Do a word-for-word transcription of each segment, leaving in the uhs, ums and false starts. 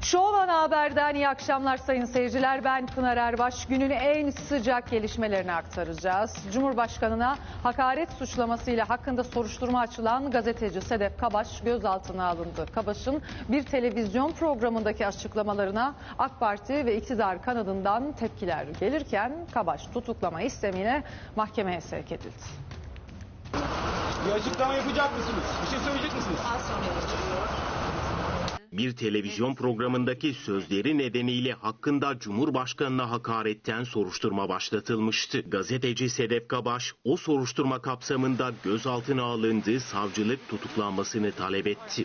Show Ana Haber'den iyi akşamlar sayın seyirciler. Ben Pınar Erbaş. Günün en sıcak gelişmelerini aktaracağız. Cumhurbaşkanına hakaret suçlamasıyla hakkında soruşturma açılan gazeteci Sedef Kabaş gözaltına alındı. Kabaş'ın bir televizyon programındaki açıklamalarına AK Parti ve iktidar kanadından tepkiler gelirken Kabaş tutuklama istemiyle mahkemeye sevk edildi. Bir açıklama yapacak mısınız? Bir şey söyleyecek misiniz? Az sonra geçiyor. Bir televizyon programındaki sözleri nedeniyle hakkında Cumhurbaşkanı'na hakaretten soruşturma başlatılmıştı. Gazeteci Sedef Kabaş o soruşturma kapsamında gözaltına alındı, savcılık tutuklanmasını talep etti.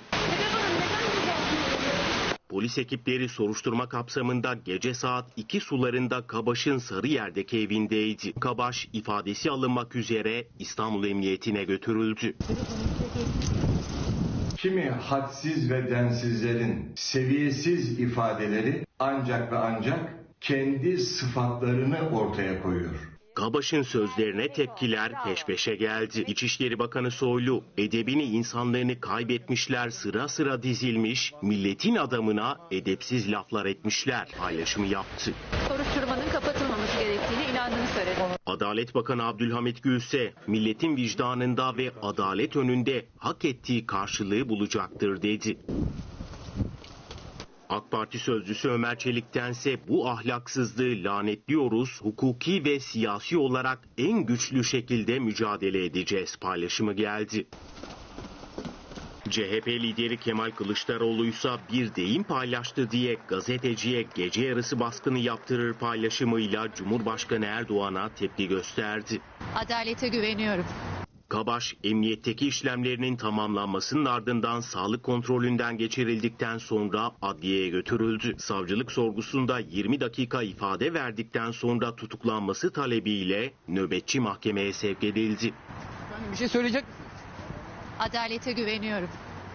Polis ekipleri soruşturma kapsamında gece saat iki sularında Kabaş'ın Sarıyer'deki evindeydi. Kabaş ifadesi alınmak üzere İstanbul Emniyetine götürüldü. Kimi hadsiz ve densizlerin seviyesiz ifadeleri ancak ve ancak kendi sıfatlarını ortaya koyuyor. Kabaş'ın sözlerine tepkiler peş peşe geldi. İçişleri Bakanı Soylu, edebini insanlığını kaybetmişler, sıra sıra dizilmiş, milletin adamına edepsiz laflar etmişler paylaşımı yaptı. Soruşturmanın kapatılmaması gerektiğine inandığını söyledi. Adalet Bakanı Abdülhamit Gül ise milletin vicdanında ve adalet önünde hak ettiği karşılığı bulacaktır dedi. AK Parti sözcüsü Ömer Çelik'tense bu ahlaksızlığı lanetliyoruz, hukuki ve siyasi olarak en güçlü şekilde mücadele edeceğiz paylaşımı geldi. C H P lideri Kemal Kılıçdaroğlu ise bir deyim paylaştı diye gazeteciye gece yarısı baskını yaptırır paylaşımıyla Cumhurbaşkanı Erdoğan'a tepki gösterdi. Adalete güveniyorum. Kabaş, emniyetteki işlemlerinin tamamlanmasının ardından sağlık kontrolünden geçirildikten sonra adliyeye götürüldü. Savcılık sorgusunda yirmi dakika ifade verdikten sonra tutuklanması talebiyle nöbetçi mahkemeye sevk edildi. Bir şey söyleyecek misiniz? Adalete güveniyorum.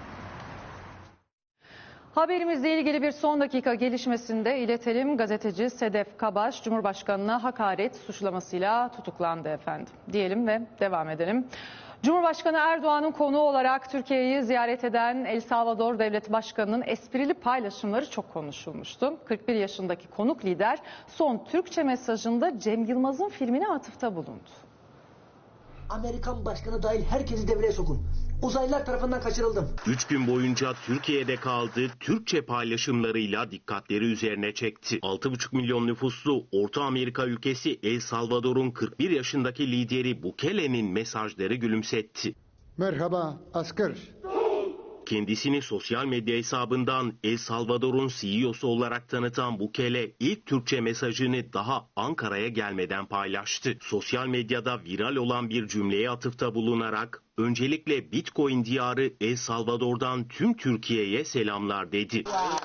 Haberimizle ilgili bir son dakika gelişmesinde iletelim. Gazeteci Sedef Kabaş Cumhurbaşkanı'na hakaret suçlamasıyla tutuklandı efendim. Diyelim ve devam edelim. Cumhurbaşkanı Erdoğan'ın konuğu olarak Türkiye'yi ziyaret eden El Salvador Devlet Başkanı'nın esprili paylaşımları çok konuşulmuştu. kırk bir yaşındaki konuk lider son Türkçe mesajında Cem Yılmaz'ın filmine atıfta bulundu. Amerikan başkanı dahil herkesi devreye sokun. Uzaylılar tarafından kaçırıldım. Üç gün boyunca Türkiye'de kaldı, Türkçe paylaşımlarıyla dikkatleri üzerine çekti. altı buçuk milyon nüfuslu Orta Amerika ülkesi El Salvador'un kırk bir yaşındaki lideri Bukele'nin mesajları gülümsetti. Merhaba asker. Kendisini sosyal medya hesabından El Salvador'un C E O'su olarak tanıtan Bukele ilk Türkçe mesajını daha Ankara'ya gelmeden paylaştı. Sosyal medyada viral olan bir cümleye atıfta bulunarak öncelikle Bitcoin diyarı El Salvador'dan tüm Türkiye'ye selamlar dedi.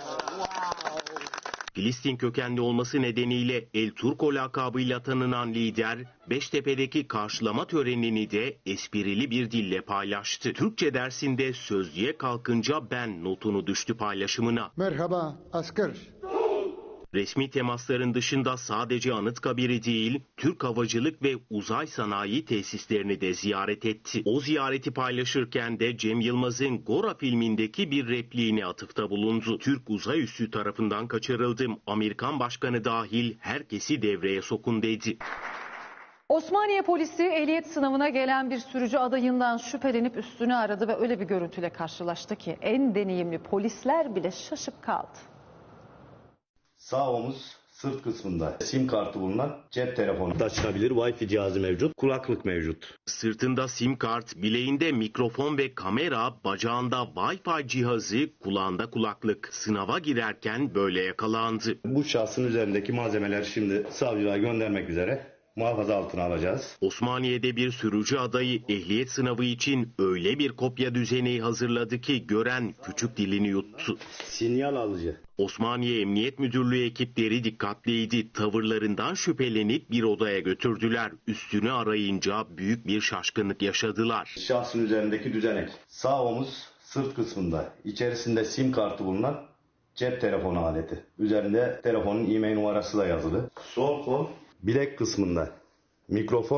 Filistin kökenli olması nedeniyle El Turco lakabıyla tanınan lider, Beştepe'deki karşılama törenini de esprili bir dille paylaştı. Türkçe dersinde sözlüğe kalkınca ben notunu düştü paylaşımına. Merhaba asker. Resmi temasların dışında sadece Anıtkabir'i değil, Türk havacılık ve uzay sanayi tesislerini de ziyaret etti. O ziyareti paylaşırken de Cem Yılmaz'ın Gora filmindeki bir repliğine atıfta bulundu. Türk uzay üssü tarafından kaçırıldım, Amerikan başkanı dahil herkesi devreye sokun dedi. Osmaniye polisi ehliyet sınavına gelen bir sürücü adayından şüphelenip üstünü aradı ve öyle bir görüntüyle karşılaştı ki en deneyimli polisler bile şaşıp kaldı. Sağ omuz sırt kısmında sim kartı bulunan cep telefonu taşınabilir Wi-Fi cihazı mevcut, kulaklık mevcut. Sırtında sim kart, bileğinde mikrofon ve kamera, bacağında Wi-Fi cihazı, kulağında kulaklık. Sınava girerken böyle yakalandı. Bu şahsın üzerindeki malzemeler şimdi savcılığa göndermek üzere muhafaza altına alacağız. Osmaniye'de bir sürücü adayı ehliyet sınavı için öyle bir kopya düzeni hazırladı ki gören küçük dilini yuttu. Sinyal alıcı. Osmaniye Emniyet Müdürlüğü ekipleri dikkatliydi. Tavırlarından şüphelenip bir odaya götürdüler. Üstünü arayınca büyük bir şaşkınlık yaşadılar. Şahsın üzerindeki düzenek. Sağ omuz sırt kısmında. İçerisinde sim kartı bulunan cep telefonu aleti. Üzerinde telefonun e-mail numarası da yazılı. Sol kol bilek kısmında mikrofon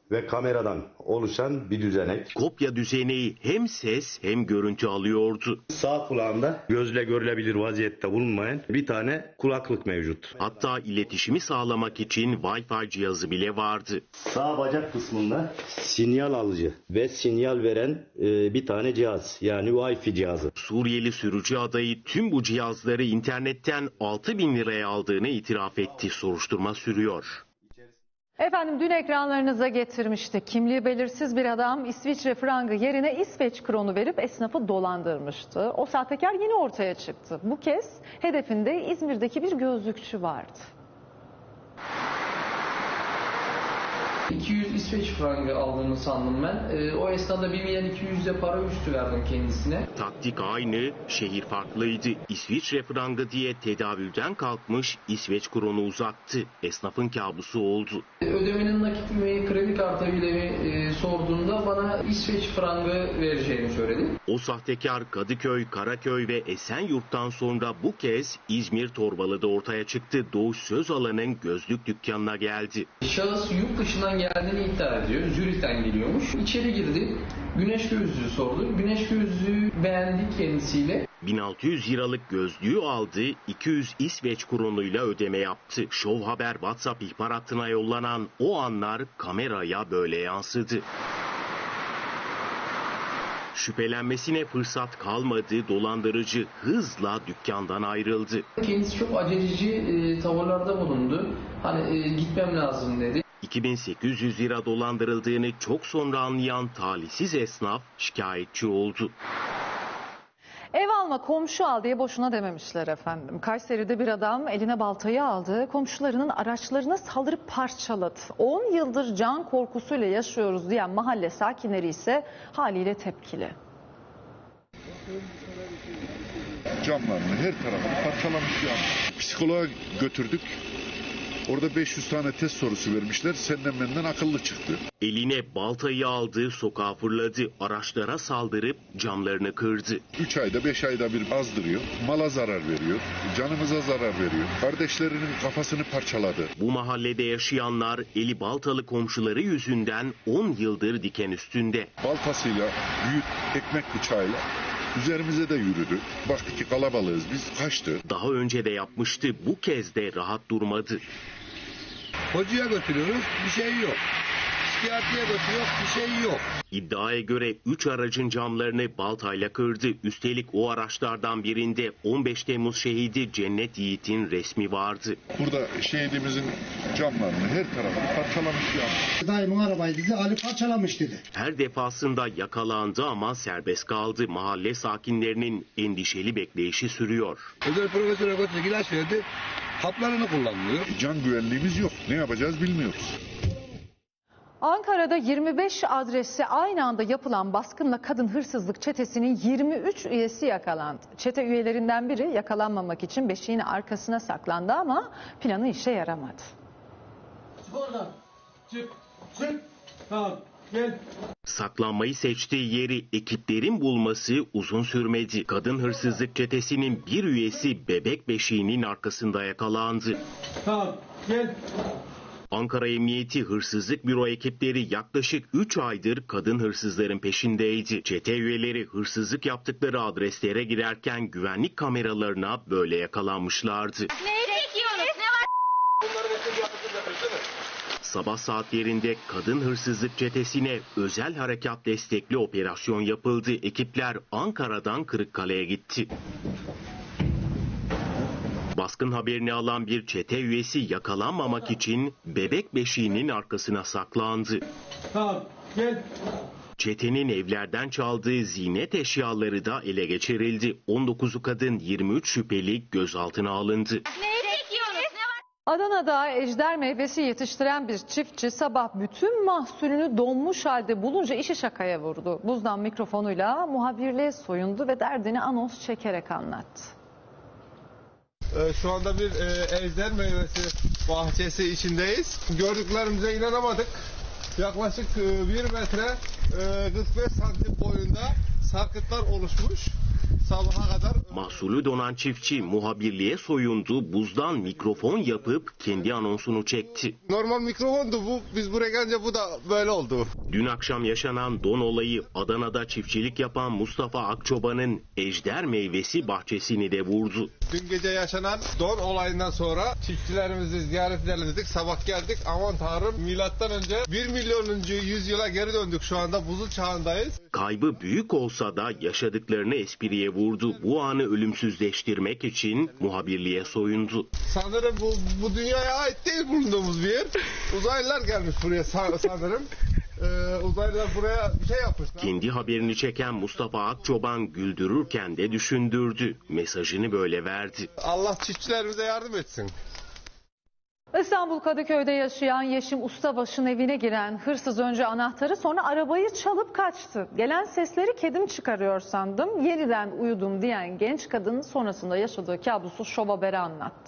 ve kameradan oluşan bir düzenek. Kopya düzeneği hem ses hem görüntü alıyordu. Sağ kulağında gözle görülebilir vaziyette bulunmayan bir tane kulaklık mevcut. Hatta iletişimi sağlamak için Wi-Fi cihazı bile vardı. Sağ bacak kısmında sinyal alıcı ve sinyal veren e, bir tane cihaz, yani Wi-Fi cihazı. Suriyeli sürücü adayı tüm bu cihazları internetten altı bin liraya aldığını itiraf etti. Soruşturma sürüyor. Efendim dün ekranlarınıza getirmiştik. Kimliği belirsiz bir adam İsviçre frangı yerine İsveç kronu verip esnafı dolandırmıştı. O sahtekar yine ortaya çıktı. Bu kez hedefinde İzmir'deki bir gözlükçü vardı. iki yüz İsveç frangı aldığını sandım ben. E, o esnada bir milyon iki yüz de para üstü verdim kendisine. Taktik aynı, şehir farklıydı. İsviçre frangı diye tedavülden kalkmış, İsveç kronu uzattı. Esnafın kabusu oldu. E, ödemenin nakit mi, kredi kartıyla mı e, sorduğunda bana İsveç frangı vereceğini söyledi. O sahtekar Kadıköy, Karaköy ve Esenyurt'tan sonra bu kez İzmir Torbalı'da ortaya çıktı. Doğuş Sözalan'ın gözlük dükkanına geldi. Şahıs yurt dışından geldiğini iddia ediyor. Zürih'ten geliyormuş. İçeri girdi. Güneş gözlüğü sordu. Güneş gözlüğü beğendik kendisiyle. bin altı yüz liralık gözlüğü aldı, iki yüz İsveç kronuyla ödeme yaptı. Show Haber WhatsApp ihbar hattına yollanan o anlar kameraya böyle yansıdı. Şüphelenmesine fırsat kalmadı, dolandırıcı hızla dükkandan ayrıldı. Kendisi çok aceleci e, tavırlarda bulundu. Hani e, gitmem lazım dedi. iki bin sekiz yüz lira dolandırıldığını çok sonra anlayan talihsiz esnaf şikayetçi oldu. Ev alma komşu al diye boşuna dememişler efendim. Kayseri'de bir adam eline baltayı aldı, komşularının araçlarına saldırıp parçaladı. on yıldır can korkusuyla yaşıyoruz diyen mahalle sakinleri ise haliyle tepkili. Camlarını, her tarafını parçalamış ya. Psikoloğa götürdük. Orada beş yüz tane test sorusu vermişler. Senden benden akıllı çıktı. Eline baltayı aldı, sokağa fırladı, araçlara saldırıp camlarını kırdı. üç ayda beş ayda bir azdırıyor. Mala zarar veriyor. Canımıza zarar veriyor. Kardeşlerinin kafasını parçaladı. Bu mahallede yaşayanlar eli baltalı komşuları yüzünden on yıldır diken üstünde. Baltasıyla, büyük ekmek bıçağıyla üzerimize de yürüdü. Baktı ki kalabalığız biz, kaçtı. Daha önce de yapmıştı, bu kez de rahat durmadı. Hocaya götürüyoruz, bir şey yok. Psikiyatriye götürüyoruz, bir şey yok. İddiaya göre üç aracın camlarını baltayla kırdı. Üstelik o araçlardan birinde on beş Temmuz şehidi Cennet Yiğit'in resmi vardı. Burada şehidimizin camlarını, her tarafını parçalamış ya. Dayımın arabayı dedi, Ali parçalamış dedi. Her defasında yakalandı ama serbest kaldı. Mahalle sakinlerinin endişeli bekleyişi sürüyor. Özel profesöre götürdük, ilaç verdi. Haplarını kullanmıyor. Can güvenliğimiz yok. Ne yapacağız bilmiyoruz. Ankara'da yirmi beş adreste aynı anda yapılan baskınla kadın hırsızlık çetesinin yirmi üç üyesi yakalandı. Çete üyelerinden biri yakalanmamak için beşiğin arkasına saklandı ama planı işe yaramadı. Çık oradan. Çık. Çık. Tamam. Gel. Saklanmayı seçtiği yeri ekiplerin bulması uzun sürmedi. Kadın hırsızlık çetesinin bir üyesi bebek beşiğinin arkasında yakalandı. Tamam. Gel. Ankara Emniyeti Hırsızlık Büro ekipleri yaklaşık üç aydır kadın hırsızların peşindeydi. Çete üyeleri hırsızlık yaptıkları adreslere girerken güvenlik kameralarına böyle yakalanmışlardı. Ne çekiyorsunuz? Ne var? Sabah saatlerinde kadın hırsızlık çetesine özel harekat destekli operasyon yapıldı. Ekipler Ankara'dan Kırıkkale'ye gitti. Baskın haberini alan bir çete üyesi yakalanmamak için bebek beşiğinin arkasına saklandı. Tamam. Gel. Çetenin evlerden çaldığı ziynet eşyaları da ele geçirildi. on dokuzu kadın, yirmi üç şüpheli gözaltına alındı. Ne çekiyorsunuz? Ne var? Adana'da ejder meyvesi yetiştiren bir çiftçi sabah bütün mahsulünü donmuş halde bulunca işi şakaya vurdu. Buzdan mikrofonuyla muhabirliğe soyundu ve derdini anons çekerek anlattı. Şu anda bir e, ejder meyvesi bahçesi içindeyiz. Gördüklerimize inanamadık. Yaklaşık e, bir metre e, kırk beş santim boyunda sarkıtlar oluşmuş. sabaha kadar. Mahsulü donan çiftçi muhabirliğe soyundu, buzdan mikrofon yapıp kendi anonsunu çekti. Normal mikrofondu bu. Biz buraya gelince bu da böyle oldu. Dün akşam yaşanan don olayı Adana'da çiftçilik yapan Mustafa Akçoban'ın ejder meyvesi bahçesini de vurdu. Dün gece yaşanan don olayından sonra çiftçilerimizi ziyaret edelim. Sabah geldik. Aman tanrım, milattan önce bir milyonuncu yüzyıla geri döndük, şu anda buzul çağındayız. Kaybı büyük olsa da yaşadıklarını espriye vurdu. Bu anı ölümsüzleştirmek için muhabirliğe soyundu. Sanırım bu, bu dünyaya ait değil bulunduğumuz bir yer. Uzaylılar gelmiş buraya sanırım. Ee, uzaylılar buraya bir şey yapmışlar. Kendi haberini çeken Mustafa Akçoban güldürürken de düşündürdü. Mesajını böyle verdi. Allah çiftçilerimize yardım etsin. İstanbul Kadıköy'de yaşayan Yeşim Ustabaş'ın evine giren hırsız önce anahtarı, sonra arabayı çalıp kaçtı. Gelen sesleri kedim çıkarıyor sandım, yeniden uyudum diyen genç kadın sonrasında yaşadığı kabusu Şov Haber'e anlattı.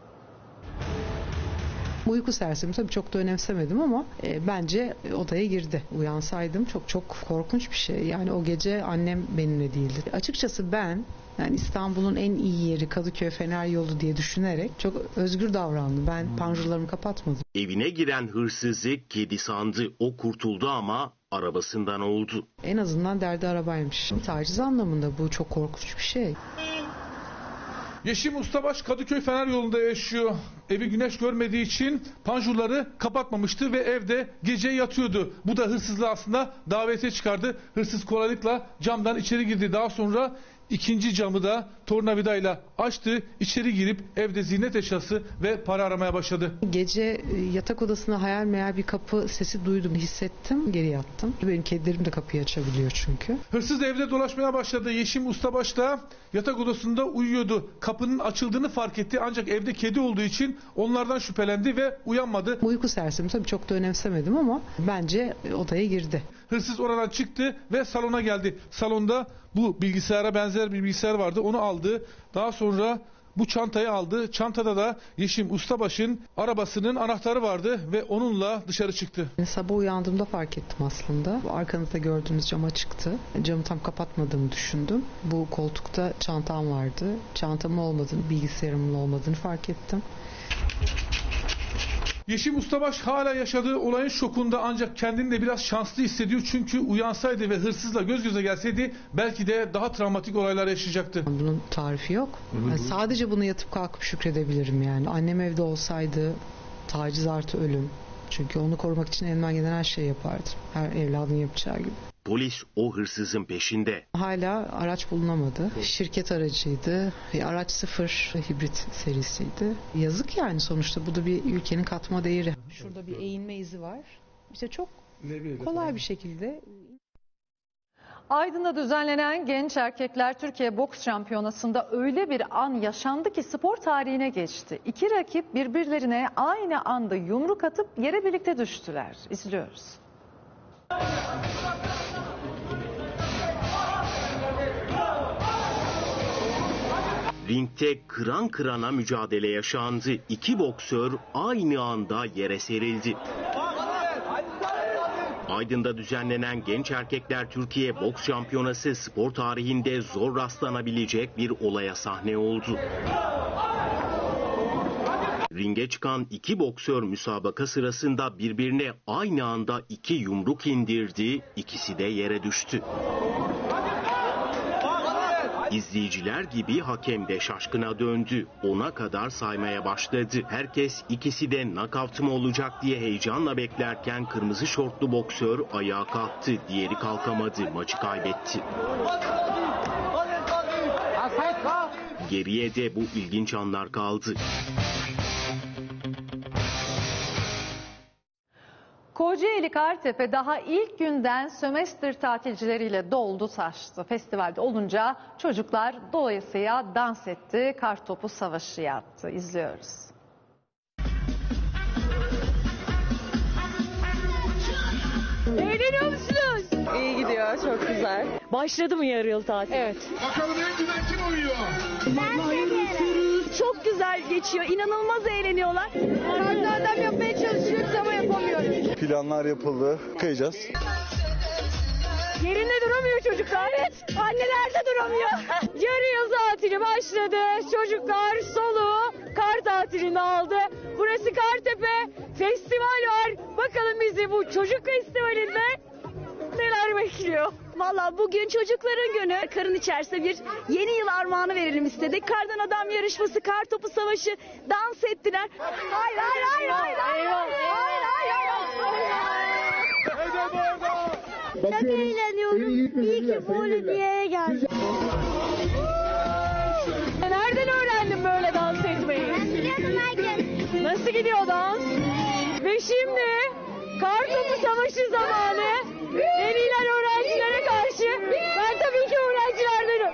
Uyku sersemi tabii çok da önemsemedim ama e, bence odaya girdi. Uyansaydım çok çok korkunç bir şey. Yani o gece annem benimle değildi. Açıkçası ben yani İstanbul'un en iyi yeri Kadıköy Fener Yolu diye düşünerek çok özgür davrandım. Ben panjurlarımı kapatmadım. Evine giren hırsızı kedi sandı. O kurtuldu ama arabasından oldu. En azından derdi arabaymış. Taciz anlamında bu çok korkunç bir şey. Yeşim Ustabaş Kadıköy Fener Yolu'nda yaşıyor. Evi güneş görmediği için panjurları kapatmamıştı ve evde gece yatıyordu. Bu da hırsızlığı aslında davete çıkardı. Hırsız kolaylıkla camdan içeri girdi. Daha sonra ikinci camı da tornavidayla açtı. İçeri girip evde ziynet eşyası ve para aramaya başladı. Gece yatak odasına hayal meyal bir kapı sesi duydum, hissettim, geri yattım. Benim kedilerim de kapıyı açabiliyor çünkü. Hırsız evde dolaşmaya başladı. Yeşim Ustabaş da yatak odasında uyuyordu. Kapının açıldığını fark etti ancak evde kedi olduğu için onlardan şüphelendi ve uyanmadı. Uyku sersemi tabii çok da önemsemedim ama bence odaya girdi. Hırsız oradan çıktı ve salona geldi. Salonda bu bilgisayara benzer bir bilgisayar vardı. Onu aldı. Daha sonra bu çantayı aldı. Çantada da Yeşim Ustabaş'ın arabasının anahtarı vardı ve onunla dışarı çıktı. Sabah uyandığımda fark ettim aslında. Bu arkanızda gördüğünüz cama çıktı. Camı tam kapatmadığımı düşündüm. Bu koltukta çantam vardı. Çantamın olmadığını, bilgisayarımın olmadığını fark ettim. Yeşim Ustabaş hala yaşadığı olayın şokunda ancak kendini de biraz şanslı hissediyor. Çünkü uyansaydı ve hırsızla göz göze gelseydi belki de daha travmatik olaylar yaşayacaktı. Bunun tarifi yok. Yani sadece bunu yatıp kalkıp şükredebilirim yani. Annem evde olsaydı taciz artı ölüm. Çünkü onu korumak için elimden gelen her şeyi yapardım. Her evladın yapacağı gibi. Polis o hırsızın peşinde. Hala araç bulunamadı. Şirket aracıydı. Araç sıfır hibrit serisiydi. Yazık yani sonuçta bu da bir ülkenin katma değeri. Şurada bir eğilme izi var. İşte çok kolay bir şekilde. Aydın'da düzenlenen Genç Erkekler Türkiye Boks Şampiyonası'nda öyle bir an yaşandı ki spor tarihine geçti. İki rakip birbirlerine aynı anda yumruk atıp yere birlikte düştüler. İzliyoruz. Ringte kıran kırana mücadele yaşandı. İki boksör aynı anda yere serildi. Aydın'da düzenlenen Genç Erkekler Türkiye Boks Şampiyonası spor tarihinde zor rastlanabilecek bir olaya sahne oldu. Ringe çıkan iki boksör müsabaka sırasında birbirine aynı anda iki yumruk indirdi, ikisi de yere düştü. İzleyiciler gibi hakem de şaşkına döndü. Ona kadar saymaya başladı. Herkes ikisi de knockout mı olacak diye heyecanla beklerken kırmızı şortlu boksör ayağa kalktı. Diğeri kalkamadı. Maçı kaybetti. Geriye de bu ilginç anlar kaldı. Kocaeli Kartepe daha ilk günden sömestr tatilcileriyle doldu taştı. Festivalde olunca çocuklar dolayısıyla dans etti, kartopu savaşı yaptı. İzliyoruz. Eğleniyor musunuz? İyi gidiyor, çok güzel. Başladı mı yarı yıl tatil? Evet. Bakalım en güzel kim uyuyor? Çok güzel geçiyor, inanılmaz eğleniyorlar. Kartlardan yapmaya çalışıyoruz ama yapamıyoruz. Planlar yapıldı, kayacağız. Yerinde duramıyor çocuklar. Evet. Anneler de duramıyor. Yarı yıl tatili başladı. Çocuklar soluğu kar tatilini aldı. Burası Kartepe. Festival var. Bakalım bizi bu çocuk festivalinde neler bekliyor? Valla bugün çocukların günü. Karın içerisinde bir yeni yıl armağanı verelim istedik. Kardan adam yarışması, kar topu savaşı, dans ettiler. Hayır hayır hayır hayır hayır hayır hayır hayır hayır. Çok eğleniyorum. İyi ki Bolivya'ya geldim. Nereden öğrendin böyle dans etmeyi? Ben biliyordum herkes. Nasıl gidiyor dans? Ve şimdi kar topu savaşı zamanı. Veliler öğrencilere karşı. Ben tabii ki öğrencilerdenim.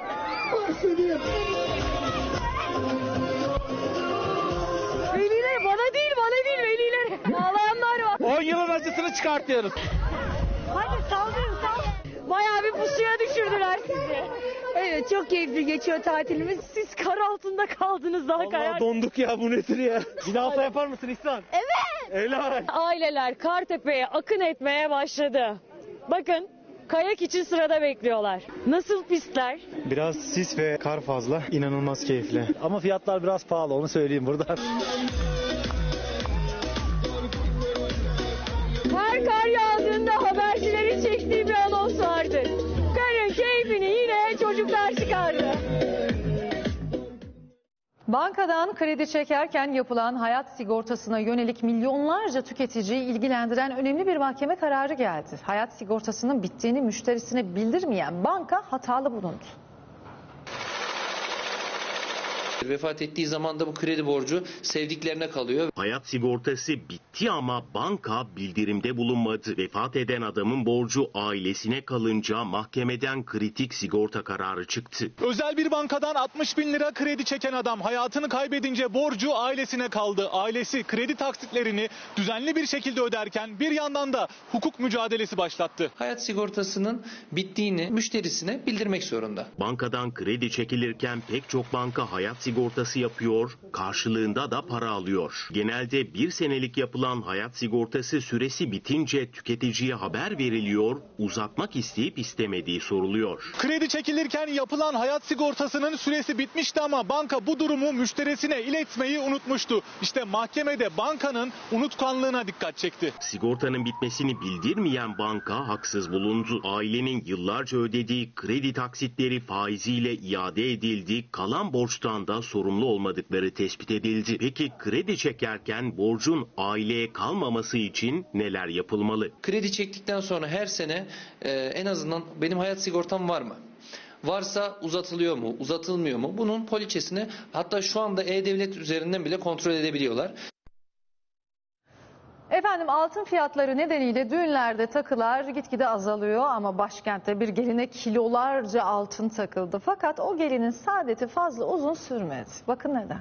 Velilere, bana değil bana değil velilere. Ağlayanlar var. on yılın acısını çıkartıyoruz. Hadi saldırın saldırın. Bayağı bir pusuya düşürdüler sizi. Evet, çok keyifli geçiyor tatilimiz. Siz kar altında kaldınız daha kayar. Donduk ya, bu nedir ya? Bir daha olsa yapar mısın İhsan? Evet. Helal. Aileler Kartepe'ye akın etmeye başladı. Bakın kayak için sırada bekliyorlar. Nasıl pistler? Biraz sis ve kar fazla. İnanılmaz keyifli. Ama fiyatlar biraz pahalı, onu söyleyeyim buradan. Her kar yağdığında habercilerin çektiği bir anons vardı. Karın keyfini yine çocuklar çıkardı. Bankadan kredi çekerken yapılan hayat sigortasına yönelik milyonlarca tüketiciyi ilgilendiren önemli bir mahkeme kararı geldi. Hayat sigortasının bittiğini müşterisine bildirmeyen banka hatalı bulundu. Vefat ettiği zaman da bu kredi borcu sevdiklerine kalıyor. Hayat sigortası bitti ama banka bildirimde bulunmadı. Vefat eden adamın borcu ailesine kalınca mahkemeden kritik sigorta kararı çıktı. Özel bir bankadan altmış bin lira kredi çeken adam hayatını kaybedince borcu ailesine kaldı. Ailesi kredi taksitlerini düzenli bir şekilde öderken bir yandan da hukuk mücadelesi başlattı. Hayat sigortasının bittiğini müşterisine bildirmek zorunda. Bankadan kredi çekilirken pek çok banka hayat sigortası yapıyor, karşılığında da para alıyor. Genelde bir senelik yapılan hayat sigortası süresi bitince tüketiciye haber veriliyor, uzatmak isteyip istemediği soruluyor. Kredi çekilirken yapılan hayat sigortasının süresi bitmişti ama banka bu durumu müşterisine iletmeyi unutmuştu. İşte mahkemede bankanın unutkanlığına dikkat çekti. Sigortanın bitmesini bildirmeyen banka haksız bulundu. Ailenin yıllarca ödediği kredi taksitleri faiziyle iade edildi, kalan borçtan da sorumlu olmadıkları tespit edildi. Peki kredi çekerken borcun aileye kalmaması için neler yapılmalı? Kredi çektikten sonra her sene e, en azından benim hayat sigortam var mı? Varsa uzatılıyor mu, uzatılmıyor mu? Bunun poliçesini hatta şu anda E-Devlet üzerinden bile kontrol edebiliyorlar. Efendim altın fiyatları nedeniyle düğünlerde takılar gitgide azalıyor ama başkentte bir geline kilolarca altın takıldı. Fakat o gelinin saadeti fazla uzun sürmedi. Bakın neden.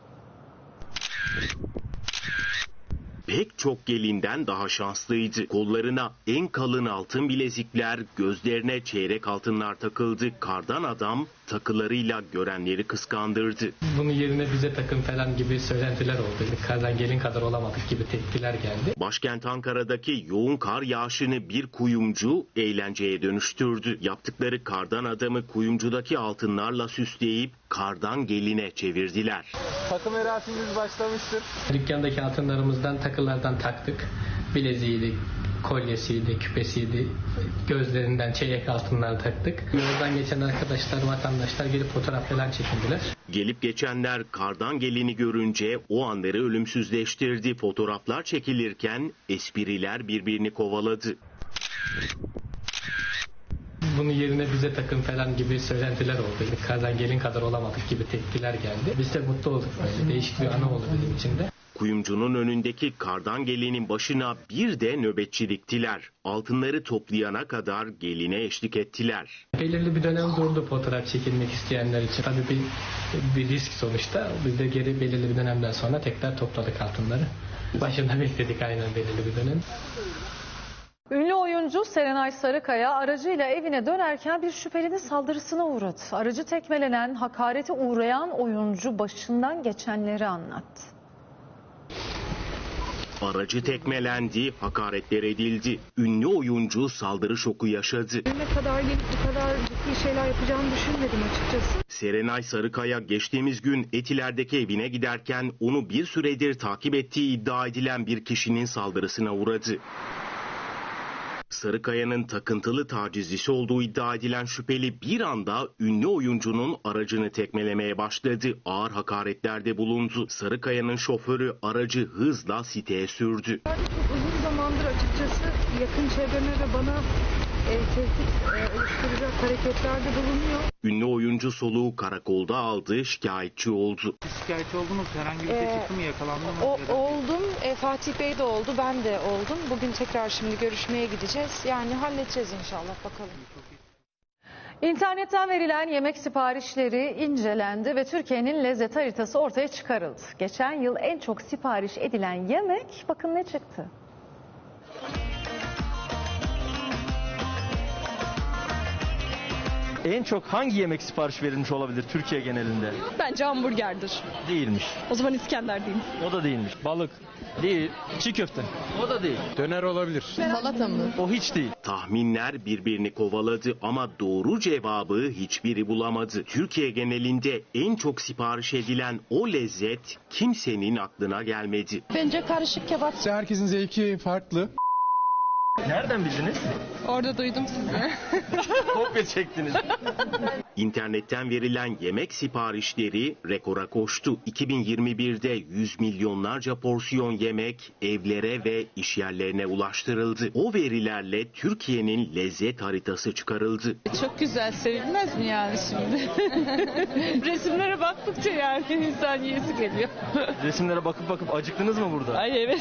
Pek çok gelinden daha şanslıydı. Kollarına en kalın altın bilezikler, gözlerine çeyrek altınlar takıldı. Kardan adam takılarıyla görenleri kıskandırdı. Bunun yerine bize takın falan gibi söylentiler oldu. Kardan gelin kadar olamadık gibi tepkiler geldi. Başkent Ankara'daki yoğun kar yağışını bir kuyumcu eğlenceye dönüştürdü. Yaptıkları kardan adamı kuyumcudaki altınlarla süsleyip kardan geline çevirdiler. Takım merasimimiz başlamıştır. Dükkandaki altınlarımızdan takılardan taktık. Bileziğiydi, kolyesiydi, küpesiydi, gözlerinden çeyrek altınlar taktık. Yoldan geçen arkadaşlar, vatandaşlar gelip fotoğraf falan çekindiler. Gelip geçenler kardan gelini görünce o anları ölümsüzleştirdi. Fotoğraflar çekilirken espriler birbirini kovaladı. Bunun yerine bize takın falan gibi söylentiler oldu. Kardan gelin kadar olamadık gibi tepkiler geldi. Biz de mutlu olduk böyle. Değişik bir anı oldu bizim için de. Kuyumcunun önündeki kardan gelinin başına bir de nöbetçi diktiler. Altınları toplayana kadar geline eşlik ettiler. Belirli bir dönem durdu fotoğraf çekilmek isteyenler için. Tabii bir, bir risk sonuçta. Biz de geri belirli bir dönemden sonra tekrar topladık altınları. Başında bekledik aynen belirli bir dönem. Ünlü oyuncu Serenay Sarıkaya aracıyla evine dönerken bir şüphelinin saldırısına uğradı. Aracı tekmelenen, hakarete uğrayan oyuncu başından geçenleri anlattı. Aracı tekmelendi, hakaretler edildi. Ünlü oyuncu saldırı şoku yaşadı. Ne kadar gelip bu kadar ciddi şeyler yapacağını düşünmedim açıkçası. Serenay Sarıkaya geçtiğimiz gün Etiler'deki evine giderken onu bir süredir takip ettiği iddia edilen bir kişinin saldırısına uğradı. Sarıkaya'nın takıntılı tacizcisi olduğu iddia edilen şüpheli bir anda ünlü oyuncunun aracını tekmelemeye başladı. Ağır hakaretlerde bulundu. Sarıkaya'nın şoförü aracı hızla siteye sürdü. Çok uzun zamandır açıkçası yakın çevreme ve bana e, tehdit e, oluşturacak hareketlerde bulunuyor. Ünlü oyuncu soluğu karakolda aldı, şikayetçi oldu. Şikayetçi oldunuz, herhangi bir şey Ee, çıktı mı, yakalandı mı? O, Ya da- oldum, e, Fatih Bey de oldu, ben de oldum. Bugün tekrar şimdi görüşmeye gideceğiz. Yani halledeceğiz inşallah, bakalım. İnternetten verilen yemek siparişleri incelendi ve Türkiye'nin lezzet haritası ortaya çıkarıldı. Geçen yıl en çok sipariş edilen yemek, bakın ne çıktı. En çok hangi yemek sipariş verilmiş olabilir Türkiye genelinde? Bence hamburgerdir. Değilmiş. O zaman İskender diyeyim. O da değilmiş. Balık. Değil. Çiğ köfte. O da değil. Döner olabilir. Salata mı? O hiç değil. Tahminler birbirini kovaladı ama doğru cevabı hiçbiri bulamadı. Türkiye genelinde en çok sipariş edilen o lezzet kimsenin aklına gelmedi. Bence karışık kebap. Herkesin zevki farklı. Nereden bildiniz? Orada duydum sizi. Kopya çektiniz. İnternetten verilen yemek siparişleri rekora koştu. iki bin yirmi birde yüz milyonlarca porsiyon yemek evlere ve işyerlerine ulaştırıldı. O verilerle Türkiye'nin lezzet haritası çıkarıldı. Çok güzel, sevilmez mi yani şimdi? Resimlere baktıkça yani insan yiyesi geliyor. Resimlere bakıp bakıp acıktınız mı burada? Ay evet.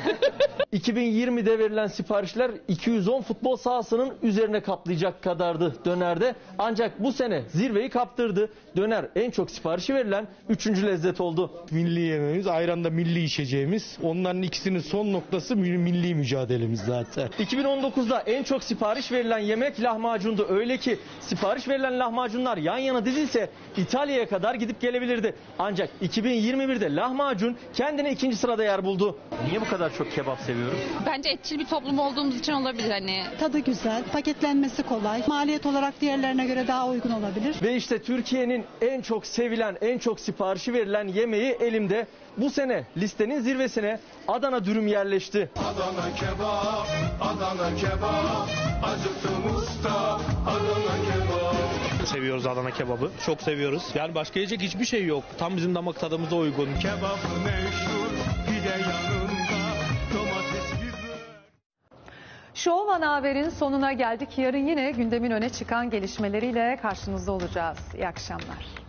iki bin yirmide verilen siparişler iki yüz on futbol sahasının üzerine kaplayacak kadardı dönerde. Ancak bu sene zirveyi kaptırdı. Döner en çok siparişi verilen üçüncü lezzet oldu. Milli yemeğimiz, ayranda milli içeceğimiz. Onların ikisinin son noktası milli mücadelemiz zaten. iki bin on dokuzda en çok sipariş verilen yemek lahmacundu. Öyle ki sipariş verilen lahmacunlar yan yana dizilse İtalya'ya kadar gidip gelebilirdi. Ancak iki bin yirmi birde lahmacun kendine ikinci sırada yer buldu. Niye bu kadar çok kebap seviyoruz? Bence etçil bir toplum olduğumuz için olabilir hani. Tadı güzel, paketlenmesi kolay. Maliyet olarak diğerlerine göre daha uygun olabilir. Ve işte Türkiye'nin en çok sevilen, en çok siparişi verilen yemeği elimde. Bu sene listenin zirvesine Adana dürüm yerleşti. Adana kebap, Adana kebap, acıktım usta, Adana kebap. Seviyoruz Adana kebabı. Çok seviyoruz. Yani başka yiyecek hiçbir şey yok. Tam bizim damak tadımıza uygun. Kebap meşhur, pide yanında, domates biber. Show Ana Haber'in sonuna geldik. Yarın yine gündemin öne çıkan gelişmeleriyle karşınızda olacağız. İyi akşamlar.